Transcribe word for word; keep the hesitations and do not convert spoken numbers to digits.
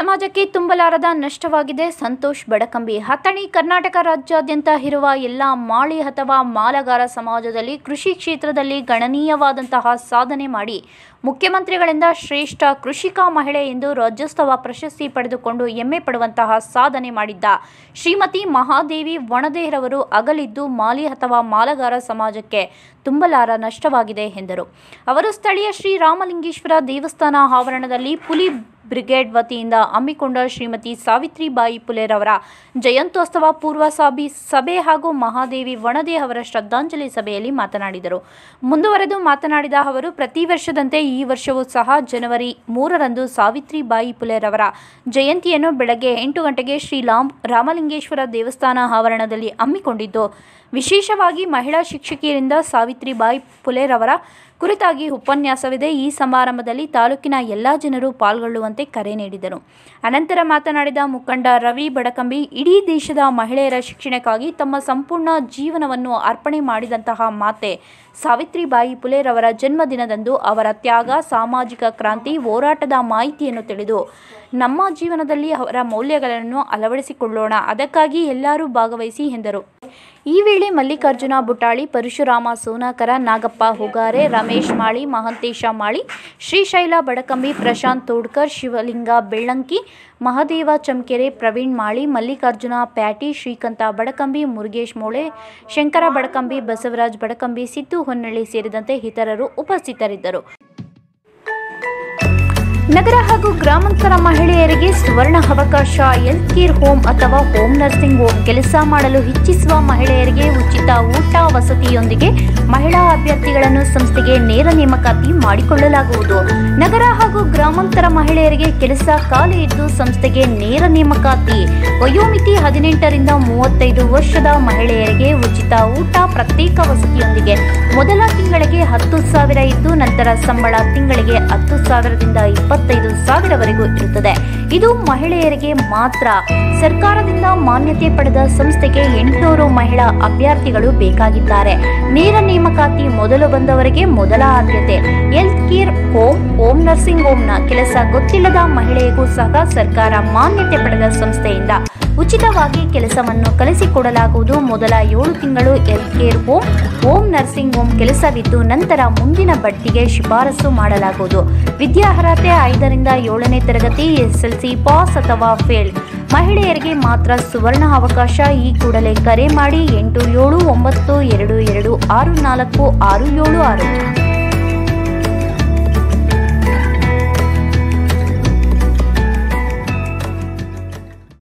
ಸಮಾಜಕ್ಕೆ ತುಂಬಲಾರದ ನಷ್ಟವಾಗಿದೆ. ಸಂತೋಷ್ ಬಡಕಂಬಿ. ಹತ್ತಣಿ ಕರ್ನಾಟಕ ರಾಜ್ಯಾದ್ಯಂತ ಇರುವ ಎಲ್ಲ ಮಾಳಿ ಅಥವಾ ಮಾಲಗಾರ ಸಮಾಜದಲ್ಲಿ ಕೃಷಿ ಕ್ಷೇತ್ರದಲ್ಲಿ ಗಣನೀಯವಾದಂತಹ ಸಾಧನೆ ಮಾಡಿ ಮುಖ್ಯಮಂತ್ರಿಗಳಿಂದ ಶ್ರೇಷ್ಠ ಕೃಷಿಕ ಮಹಿಳೆ ಎಂದು ರಾಜ್ಯೋತ್ಸವ ಪ್ರಶಸ್ತಿ ಪಡೆದುಕೊಂಡು ಹೆಮ್ಮೆ ಪಡುವಂತಹ ಸಾಧನೆ ಮಾಡಿದ್ದ ಶ್ರೀಮತಿ ಮಹಾದೇವಿ ವಣದೇರವರು ಅಗಲಿದ್ದು ಮಾಲಿ ಅಥವಾ ಮಾಲಗಾರ ಸಮಾಜಕ್ಕೆ ತುಂಬಲಾರ ನಷ್ಟವಾಗಿದೆ ಎಂದರು. ಅವರು ಸ್ಥಳೀಯ ಶ್ರೀ ರಾಮಲಿಂಗೇಶ್ವರ ದೇವಸ್ಥಾನ ಆವರಣದಲ್ಲಿ ಪುಲಿ ಬ್ರಿಗೇಡ್ ವತಿಯಿಂದ ಹಮ್ಮಿಕೊಂಡ ಶ್ರೀಮತಿ ಸಾವಿತ್ರಿಬಾಯಿ ಪುಲೆರವರ ಜಯಂತ್ಯೋತ್ಸವ ಪೂರ್ವಭಾವಿ ಸಭೆ ಹಾಗೂ ಮಹಾದೇವಿ ವಣದೆ ಅವರ ಶ್ರದ್ಧಾಂಜಲಿ ಸಭೆಯಲ್ಲಿ ಮಾತನಾಡಿದರು. ಮುಂದುವರೆದು ಮಾತನಾಡಿದ ಅವರು, ಪ್ರತಿ ವರ್ಷದಂತೆ ಈ ವರ್ಷವೂ ಸಹ ಜನವರಿ ಮೂರರಂದು ಸಾವಿತ್ರಿಬಾಯಿ ಪುಲೆರವರ ಜಯಂತಿಯನ್ನು ಬೆಳಗ್ಗೆ ಎಂಟು ಗಂಟೆಗೆ ಶ್ರೀ ರಾಮಲಿಂಗೇಶ್ವರ ದೇವಸ್ಥಾನ ಆವರಣದಲ್ಲಿ ಹಮ್ಮಿಕೊಂಡಿದ್ದು, ವಿಶೇಷವಾಗಿ ಮಹಿಳಾ ಶಿಕ್ಷಕಿಯರಿಂದ ಸಾವಿತ್ರಿಬಾಯಿ ಪುಲೆರವರ ಕುರಿತಾಗಿ ಉಪನ್ಯಾಸವಿದೆ. ಈ ಸಮಾರಂಭದಲ್ಲಿ ತಾಲೂಕಿನ ಎಲ್ಲ ಜನರು ಪಾಲ್ಗೊಳ್ಳುವಂತೆ ಕರೆ ನೀಡಿದರು. ಅನಂತರ ಮಾತನಾಡಿದ ಮುಖಂಡ ರವಿ ಬಡಕಂಬಿ, ಇಡೀ ದೇಶದ ಮಹಿಳೆಯರ ಶಿಕ್ಷಣಕ್ಕಾಗಿ ತಮ್ಮ ಸಂಪೂರ್ಣ ಜೀವನವನ್ನು ಅರ್ಪಣೆ ಮಾಡಿದಂತಹ ಮಾತೆ ಸಾವಿತ್ರಿಬಾಯಿ ಪುಲೆರವರ ಜನ್ಮದಿನದಂದು ಅವರ ತ್ಯಾಗ, ಸಾಮಾಜಿಕ ಕ್ರಾಂತಿ, ಹೋರಾಟದ ಮಾಹಿತಿಯನ್ನು ತಿಳಿದು ನಮ್ಮ ಜೀವನದಲ್ಲಿ ಅವರ ಮೌಲ್ಯಗಳನ್ನು ಅಳವಡಿಸಿಕೊಳ್ಳೋಣ. ಅದಕ್ಕಾಗಿ ಎಲ್ಲರೂ ಭಾಗವಹಿಸಿ ಎಂದರು. ಈ ವೇಳೆ ಮಲ್ಲಿಕಾರ್ಜುನ ಬುಟಾಳಿ, ಪರಶುರಾಮ ಸೋನಾಕರ, ನಾಗಪ್ಪ ಹುಗಾರೆ, ರಮೇಶ್ ಮಾಳಿ, ಮಹಂತೇಶ ಮಾಳಿ, ಶ್ರೀಶೈಲ ಬಡಕಂಬಿ, ಪ್ರಶಾಂತ್ ತೋಡ್ಕರ್, ಶಿವಲಿಂಗ ಬೆಳ್ಳಂಕಿ, ಮಹದೇವ ಚಮಕೆರೆ, ಪ್ರವೀಣ್ ಮಾಳಿ, ಮಲ್ಲಿಕಾರ್ಜುನ ಪ್ಯಾಟಿ, ಶ್ರೀಕಂಠ ಬಡಕಂಬಿ, ಮುರುಗೇಶ್ ಮೋಳೆ, ಶಂಕರ ಬಡಕಂಬಿ, ಬಸವರಾಜ್ ಬಡಕಂಬಿ, ಸಿದ್ದು ಹೊನ್ನಳ್ಳಿ ಸೇರಿದಂತೆ ಇತರರು ಉಪಸ್ಥಿತರಿದ್ದರು. ನಗರ ಹಾಗೂ ಗ್ರಾಮಾಂತರ ಮಹಿಳೆಯರಿಗೆ ಸುವರ್ಣ ಅವಕಾಶ. ಹೆಲ್ತ್ ಕೇರ್ ಹೋಮ್ ಅಥವಾ ಹೋಮ್ ನರ್ಸಿಂಗ್ ಹೋಮ್ ಕೆಲಸ ಮಾಡಲು ಇಚ್ಛಿಸುವ ಮಹಿಳೆಯರಿಗೆ ಉಚಿತ ಊಟ ವಸತಿಯೊಂದಿಗೆ ಮಹಿಳಾ ಅಭ್ಯರ್ಥಿಗಳನ್ನು ಸಂಸ್ಥೆಗೆ ನೇರ ನೇಮಕಾತಿ ಮಾಡಿಕೊಳ್ಳಲಾಗುವುದು. ನಗರ ಹಾಗೂ ಗ್ರಾಮಾಂತರ ಮಹಿಳೆಯರಿಗೆ ಕೆಲಸ ಖಾಲಿ ಇದ್ದು ಸಂಸ್ಥೆಗೆ ನೇರ ನೇಮಕಾತಿ. ವಯೋಮಿತಿ ಹದಿನೆಂಟರಿಂದ ಮೂವತ್ತೈದು ವರ್ಷದ ಮಹಿಳೆಯರಿಗೆ ಉಚಿತ ಊಟ, ಪ್ರತ್ಯೇಕ ವಸತಿಯೊಂದಿಗೆ ಮೊದಲ ತಿಂಗಳಿಗೆ ಹತ್ತು ಸಾವಿರ ಇದ್ದು ನಂತರ ಸಂಬಳ ತಿಂಗಳಿಗೆ ಹತ್ತು ಸಾವಿರದಿಂದ ಇಪ್ಪತ್ತೈದು ಸಾವಿರವರೆಗೂ ಇರುತ್ತದೆ. ಇದು ಮಹಿಳೆಯರಿಗೆ ಮಾತ್ರ. ಸರ್ಕಾರದಿಂದ ಮಾನ್ಯತೆ ಪಡೆದ ಸಂಸ್ಥೆಗೆ ಎಂಟುನೂರು ಮಹಿಳಾ ಅಭ್ಯರ್ಥಿಗಳು ಬೇಕಾಗಿದ್ದಾರೆ. ನೇರ ನೇಮಕಾತಿ ಮೊದಲು ಬಂದವರಿಗೆ ಮೊದಲ ಆದ್ಯತೆ. Health care home, home nursing ಹೋಮ್ನ ಕೆಲಸ ಗೊತ್ತಿಲ್ಲದ ಮಹಿಳೆಗೂ ಸಹ ಸರ್ಕಾರ ಮಾನ್ಯತೆ ಪಡೆದ ಸಂಸ್ಥೆಯಿಂದ ಉಚಿತವಾಗಿ ಕೆಲಸವನ್ನು ಕಲಿಸಿಕೊಡಲಾಗುವುದು. ಮೊದಲ ಏಳು ತಿಂಗಳು health care home, home nursing home ಕೆಲಸವಿದ್ದು ನಂತರ ಮುಂದಿನ ಬಡ್ತಿಗೆ ಶಿಫಾರಸು ಮಾಡಲಾಗುವುದು. ವಿದ್ಯಾರ್ಹತೆ ಐದರಿಂದ ಏಳನೇ ತರಗತಿ, ಎಸ್ಎಲ್ಸಿ ಪಾಸ್ ಅಥವಾ ಫೇಲ್. ಮಹಿಳೆಯರಿಗೆ ಮಾತ್ರ ಸುವರ್ಣ ಅವಕಾಶ. ಈ ಕೂಡಲೇ ಕರೆ ಮಾಡಿ ಎಂಟು ಏಳು ಒಂಬತ್ತು ಎರಡು ಎರಡು ಆರು ನಾಲ್ಕು ಆರು ಏಳು ಆರು.